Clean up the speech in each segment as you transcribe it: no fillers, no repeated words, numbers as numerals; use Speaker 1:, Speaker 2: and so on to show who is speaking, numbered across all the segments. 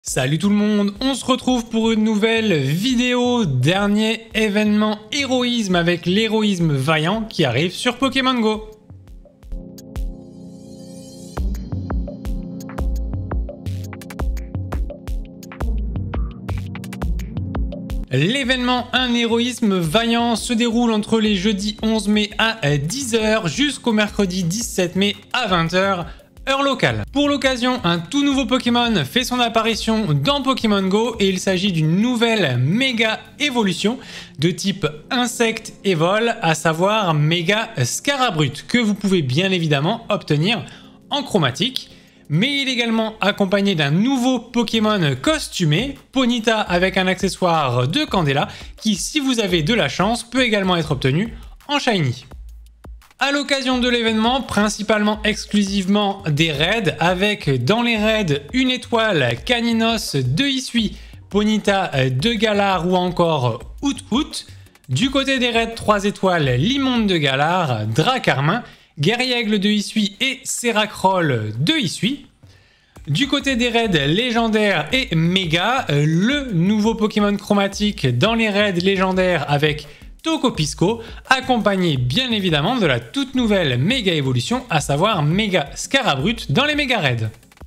Speaker 1: Salut tout le monde, on se retrouve pour une nouvelle vidéo, dernier événement héroïsme avec l'héroïsme vaillant qui arrive sur Pokémon Go. L'événement Un héroïsme vaillant se déroule entre les jeudis 11 mai à 10 h jusqu'au mercredi 17 mai à 20 h. Heure locale. Pour l'occasion, un tout nouveau Pokémon fait son apparition dans Pokémon Go et il s'agit d'une nouvelle méga évolution de type insecte et vol, à savoir méga Scarabrute, que vous pouvez bien évidemment obtenir en chromatique. Mais il est également accompagné d'un nouveau Pokémon costumé, Ponyta, avec un accessoire de Candela, qui, si vous avez de la chance, peut également être obtenu en shiny. À l'occasion de l'événement, principalement exclusivement des raids, avec dans les raids une étoile Caninos de Hisui, Ponyta de Galar ou encore Out. Du côté des raids 3 étoiles, Limonde de Galar, Dracarmin, Guerriègle de Hisui et Seracroll de Hisui. Du côté des raids légendaires et méga, le nouveau Pokémon chromatique dans les raids légendaires avec Tokopisco, accompagné bien évidemment de la toute nouvelle méga évolution, à savoir méga Scarabrute dans les méga raids.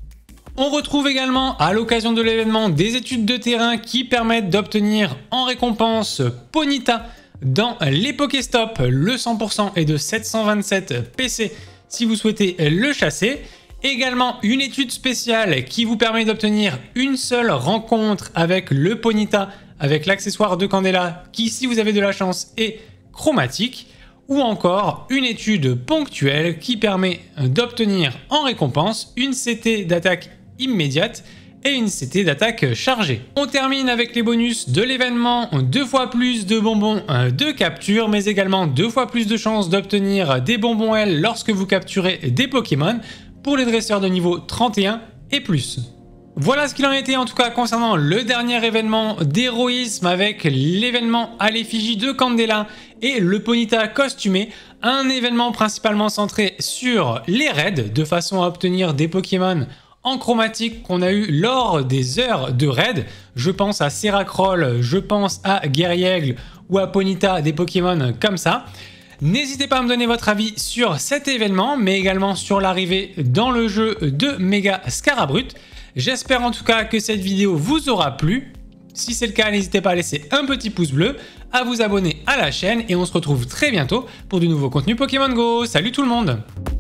Speaker 1: On retrouve également à l'occasion de l'événement des études de terrain qui permettent d'obtenir en récompense Ponyta dans les Pokéstop. Le 100% est de 727 PC si vous souhaitez le chasser. Également une étude spéciale qui vous permet d'obtenir une seule rencontre avec le Ponyta avec l'accessoire de Candela qui, si vous avez de la chance, est chromatique. Ou encore une étude ponctuelle qui permet d'obtenir en récompense une CT d'attaque immédiate et une CT d'attaque chargée. On termine avec les bonus de l'événement, 2 fois plus de bonbons de capture, mais également 2 fois plus de chances d'obtenir des bonbons L lorsque vous capturez des Pokémon pour les dresseurs de niveau 31 et plus. Voilà ce qu'il en était en tout cas concernant le dernier événement d'héroïsme avec l'événement à l'effigie de Candela et le Ponyta costumé, un événement principalement centré sur les raids de façon à obtenir des Pokémon en chromatique qu'on a eu lors des heures de raid. Je pense à Seracroll, je pense à Guerriègle ou à Ponyta, des Pokémon comme ça. N'hésitez pas à me donner votre avis sur cet événement, mais également sur l'arrivée dans le jeu de méga Scarabrute. J'espère en tout cas que cette vidéo vous aura plu. Si c'est le cas, n'hésitez pas à laisser un petit pouce bleu, à vous abonner à la chaîne et on se retrouve très bientôt pour du nouveau contenu Pokémon Go. Salut tout le monde!